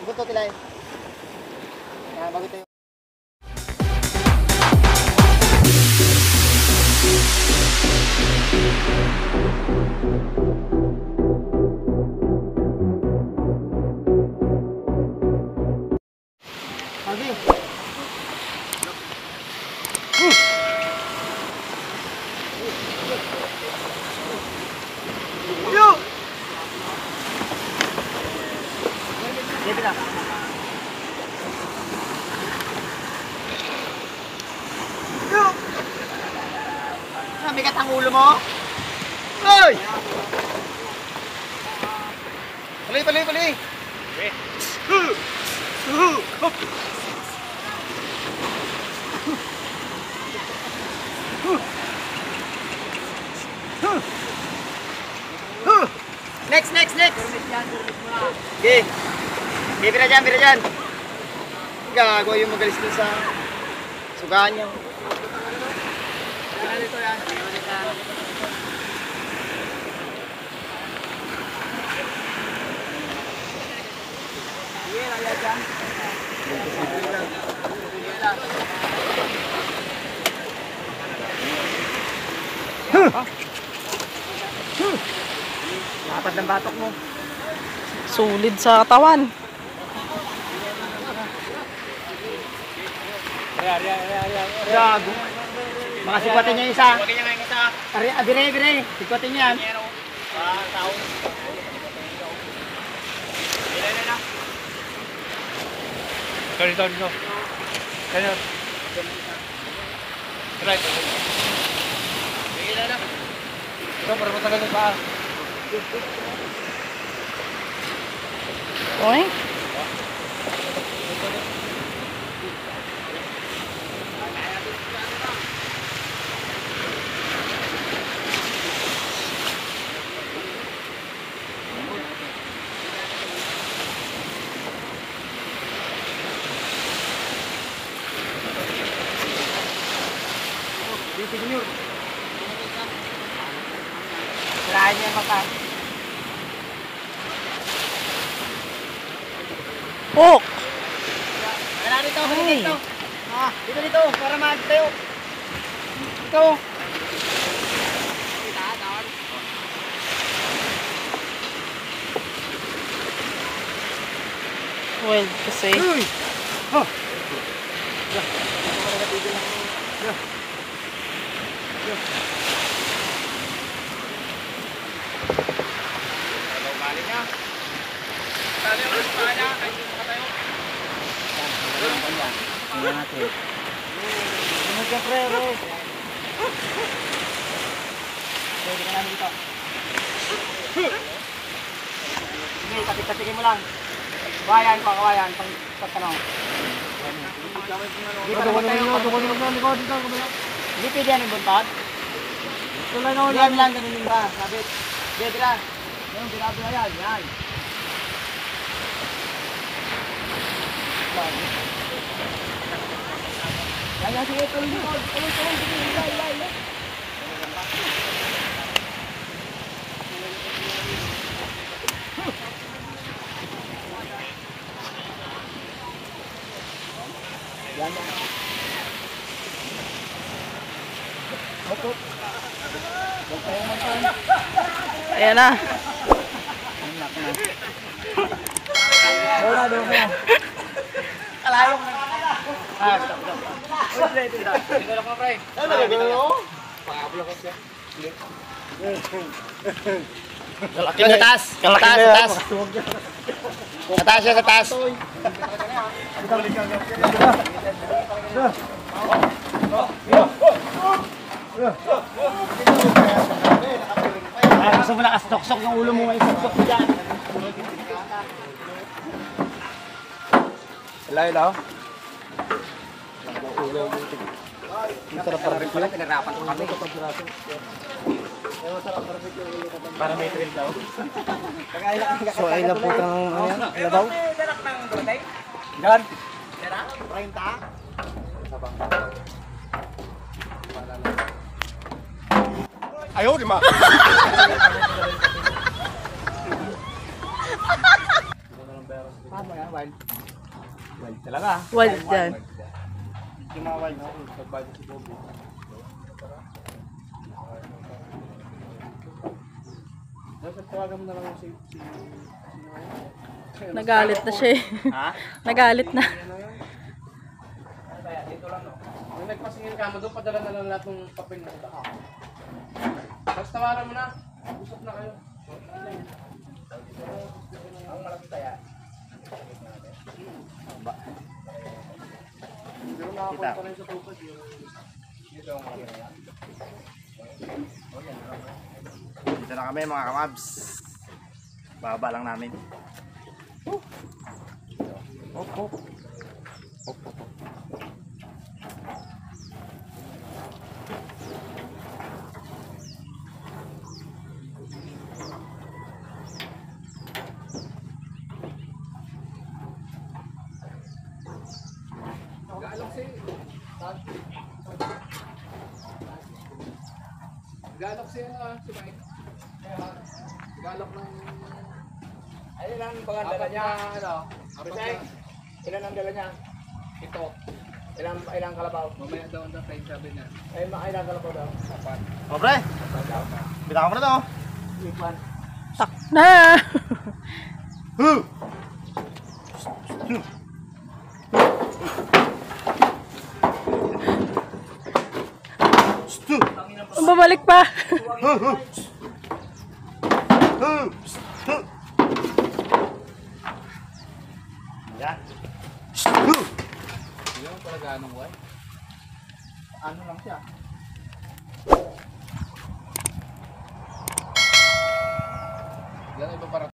Buto tilay. Yan, bago tayo. Pagi. Yo. Dito na. Yo. Mabigat ang ulo mo. Hoy! Tuloy. Okay. Next. Okay. Okay, bira dyan. Gago yung magalis dun sa sugaan niya. Yan, dito yan. Sige, laya dyan. Lapad ng batok mo. Sulit sa katawan. Gago. Mga sikwatin niya isa. Bire. Sikwatin niya yan. Dito. Kanyo. Right. Ito, para matagal yung paa. Oy. Sirahan niya pagka. Oh! Kala dito, dito. Dito, para tayo. Dito. Well, kasi... Pwede ka namin dito. Sige, katik-katikin mo lang. Kawayan, pagtanong. Hindi pwede yan yung buntod? Diyan lang, ganun ba? Sabit. Pwede lang. Yung binabi na yan, yan. Yan, sige, tuloy. Ayan na. Doon na. Kalayo mo na. Stop. Dito. Dito lang mo, pre. Kalaki sa taas. Sa taas. Gusto mo nakastok-sok yung ulo mo may sok-sok dyan. Ilaw. Sarap para pinarapan ko kami. Para may trail daw. So ay lang po ng ano daw? Gan. Dara? 30. Ay, oh, di ma. Paano yan? Wild? Wild talaga. Wild yan. Yung mga wild na nagbalik si Bobby. Dapat tawagan mo na lang si Nagalit na siya eh. Ha? Nagalit na. Kaya dito lang no. Nung nagpasingin ka mo doon, padala na lang lahat ng papel na ito. Tapos tawaran mo na. Usap na kayo. Ang malaki kaya. Pero nakapunta rin sa tupad yun. Dito ang malaki na yan. Dito na kami mga kamabs. Baba lang namin. Hop, hop. Galok siya na, si Mike. Galok ng... Ayun ang bagang dala niya. Ano? Bisay, ilan ang dala niya? Ito. Ilang kalabaw? Mamaya daw ang time sabi niya. Ay, ilang kalabaw daw? Apat. O pre, bitawan ko na to. Ipan. Tak na! Huh! Babalik pa! Yan. Hindi naman pala ganong why. Ano lang siya? Yan iba para